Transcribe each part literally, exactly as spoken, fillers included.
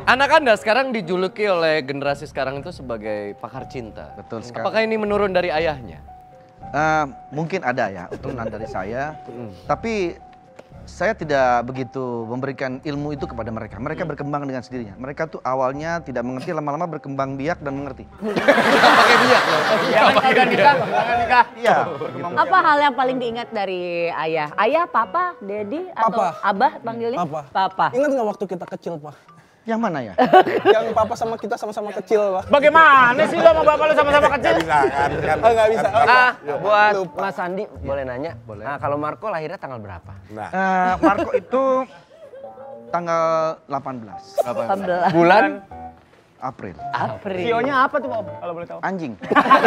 Anak Anda sekarang dijuluki oleh generasi sekarang itu sebagai pakar cinta. Betul sekali. Apakah ini menurun dari ayahnya? Uh, mungkin ada ya utunan dari saya, tapi saya tidak begitu memberikan ilmu itu kepada mereka. Mereka berkembang dengan sendirinya. Mereka tuh awalnya tidak mengerti, lama-lama berkembang biak dan mengerti. Pakai biak loh. Jangan udah nikah, jangan nikah. Iya. Apa hal yang paling diingat dari ayah? Ayah, papa, daddy, atau Papa. abah panggilnya? Apa? Papa. Ingat nggak waktu kita kecil, Pak? Yang mana ya? Yang papa sama kita sama-sama kecil, Pak. Bagaimana sih lo sama bapak lo sama-sama kecil? Bisa kan? kan Oh, nggak bisa. Oh, Ah, iya. buat Lupa. Mas Andi boleh nanya? Boleh. Nah, kalau Marco lahirnya tanggal berapa? Nah, Uh, Marco itu tanggal delapan belas delapan belas. Bulan? April. April. Sionya apa tuh, Om? Kalau boleh tahu. Anjing.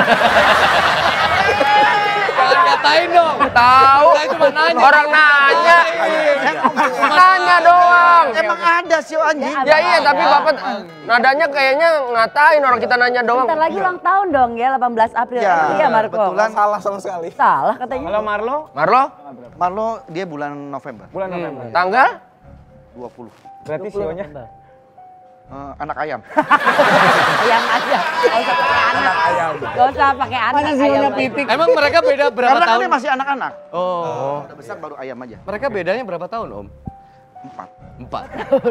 Jangan katain dong. Tahu. Saya cuma nanya. Orang nanya. Nanya doang. Emang ada sih anjing. Ya iya, tapi Bapak nadanya kayaknya ngatain orang kita nanya doang. Bentar lagi ulang tahun dong ya, delapan belas April. Ya, Iya, Marco. kebetulan Salah sama sekali. Salah katanya. Kalau Marlo? Marlo? Marlo dia bulan November. Bulan November. Tanggal? dua puluh. Berarti sionya? Uh, anak ayam. Ayam aja. Gak usah pakai anak. Gak usah pakai anak. Ayam aja. Emang mereka beda berapa Karena kan tahun? dia masih anak-anak. Oh. Udah besar baru ayam aja. Mereka bedanya berapa tahun, Om? Empat. Empat.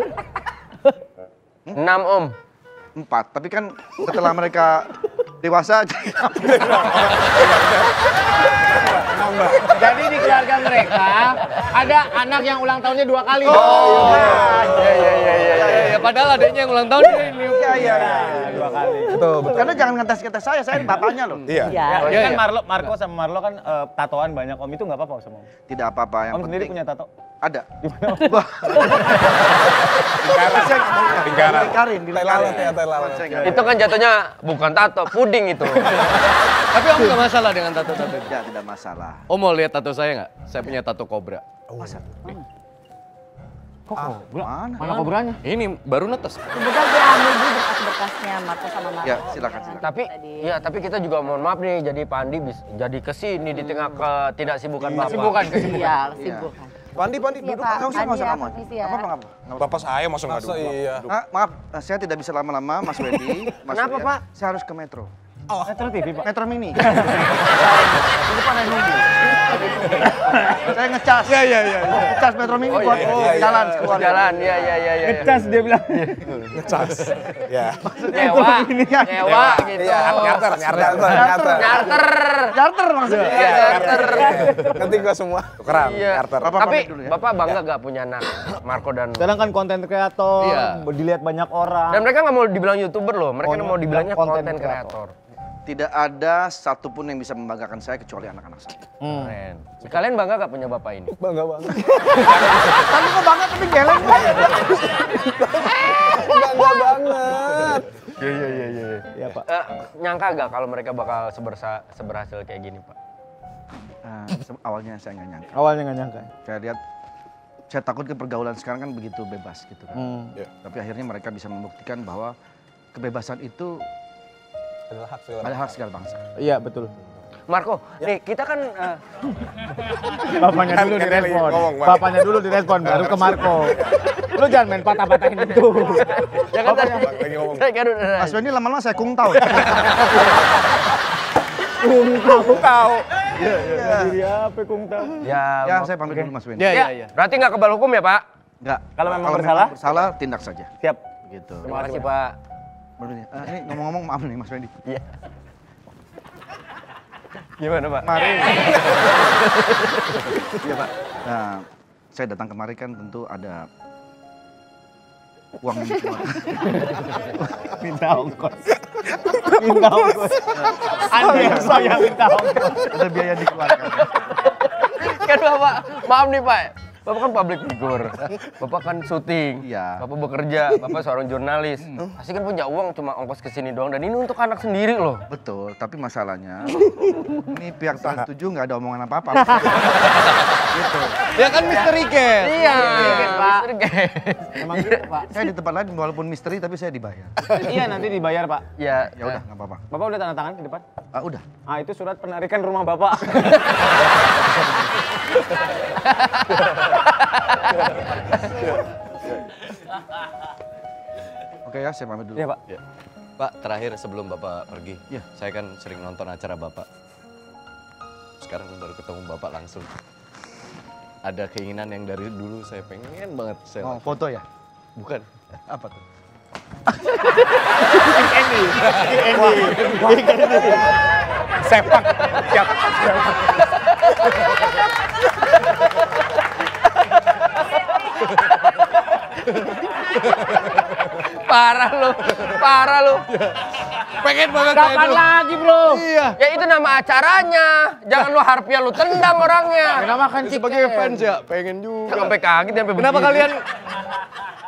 Enam, Om. Empat. Tapi kan setelah mereka dewasa. Jadi di keluarga mereka ada anak yang ulang tahunnya dua kali. Oh, iya, iya, iya, iya, iya. Padahal adanya yang ulang tahun ini. Iya, iya. Dua kali. Betul, betul. Karena jangan ngetes-ngetes saya, saya bapaknya loh. iya. Iya. Oh, Kan iya, iya. Marlo, Marco sama Marlo kan eh, tatoan banyak Om, itu nggak apa-apa sama Om? Tidak apa-apa yang Om sendiri penting. punya tato? Ada. Lingkaran. Lingkaran. Dilingkarin, Tai lalat ya, tai lalat. Saya nggak- Itu kan jatuhnya bukan tato, puding itu. Tapi Om nggak masalah dengan tato-tato itu? Ya, tidak masalah. Om mau lihat tato saya nggak? Saya punya tato kobra. Masa? Kok Mana? mana kobranya? Ini baru netes. Sebentar diambil dulu berkas-berkasnya Marco sama Marco. Ya, silakan, silakan. Tapi ya tapi kita juga mohon maaf nih jadi Pandi bis, jadi kesini di tengah ketidaksibukan Bapak. Kesibukan, Iya, sibuk. Pandi, Pandi, Iya, duduk. Pak. Nggak usah, nggak usah Andi, kamu. permisi ya. Apa, apa, apa. Bapak saya masuk nggak Masa duduk. iya. Ah, maaf, eh, saya tidak bisa lama-lama, Mas Wedi. Mas Kenapa, Surya. Pak? Saya harus ke metro. Metro T V Pak. Metro Mini. Di depan ada nunggu. Saya ngecas. Iya, iya, iya. Ngecas Metro Mini buat jalan keluar. Jalan, iya iya iya iya. Ngecas dia bilang. Ngecas. Ya. Nyewa, nyewa gitu. Iya, nyarter, nyarter. Nyarter. Nyarter. Charter maksudnya. Iya, nyarter. Nanti gua semua. Tukeran, Iya. nyarter. Bapak Tapi pamit dulu ya. Bapak bangga gak punya anak Marco dan Sekarang kan konten kreator, Iya. dilihat banyak orang. dan mereka nggak mau dibilang YouTuber loh, mereka Oh, mau dibilangnya konten konten kreator. kreator. Tidak ada satupun yang bisa membanggakan saya kecuali anak-anak saya. Keren. Kalian bangga gak punya bapak ini? Bangga banget. Tapi kok bangga tapi geleng banget. Bangga banget. Iya iya iya iya. Iya Pak. Eh, nyangka gak kalau mereka bakal sebersa, seberhasil kayak gini Pak? Ah, se- awalnya saya nggak nyangka. Awalnya nggak nyangka. Saya lihat, saya takut ke pergaulan sekarang kan begitu bebas gitu kan. Hmm. Tapi akhirnya mereka bisa membuktikan bahwa kebebasan itu Adalah hak segala. pada hak segala bangsa. Iya betul. Marco, nih kita kan eh, Bapaknya dulu Kan- kan direspon. lagi ngomong, Pak. Bapaknya dulu direspon, baru ke Marco. Lu jangan main patah-patahin itu. ya kan tadi Lagi ngomong. saya kan udah Mas Wendy lama-lama saya kung tahu. Aku tahu. Iya. Diri apa kung tahu? ya, Ya, saya pamit dulu Mas Wendy. Ya, ya, ya, ya. berarti nggak kebal hukum ya Pak? Enggak. Kalau memang bersalah? bersalah, tindak saja. Siap. Gitu. Terima kasih Pak. Baru nih, ah, ini ngomong-ngomong maaf nih Mas Wendy. Iya. Gimana Pak? Mari. Iya Pak. Nah, saya datang kemari kan tentu ada uang yang keluar. Minta ongkos. Minta ongkos. Andi yang saya minta ongkos. Ada biaya dikeluarkan. Kan Bapak, maaf nih Pak. Bapak kan public figure. Bapak kan syuting. Iya. Bapak bekerja, Bapak seorang jurnalis. Pasti kan punya uang cuma ongkos ke sini doang dan ini untuk anak sendiri loh. Betul, tapi masalahnya ini pihak Trans tujuh nggak ada omongan apa-apa. Gitu. Ya kan misteri guys. Iya, Pak. Emang gitu Pak. Saya di tempat lain walaupun misteri tapi saya dibayar. Iya nanti dibayar Pak. Ya, Ya udah, nggak apa-apa. Bapak udah tanda tangan di depan? Ah, udah. Ah itu surat penarikan rumah Bapak. Oke ya, saya pamit dulu. Iya, Pak. Ya. Pak, terakhir sebelum Bapak pergi, Ya. saya kan sering nonton acara Bapak. Sekarang baru ketemu Bapak langsung. Ada keinginan yang dari dulu saya pengen banget saya Oh, foto ya? bukan. Apa tuh? Sepak. Siap. Parah lu, parah lu. Pengen banget Kapan lagi bro? Iya. Ya itu nama acaranya. Jangan lu harfiah lu tendang orangnya. Kenapa kan Sebagai fans ya, pengen juga. Sampai kaget sampai Kenapa begini. kalian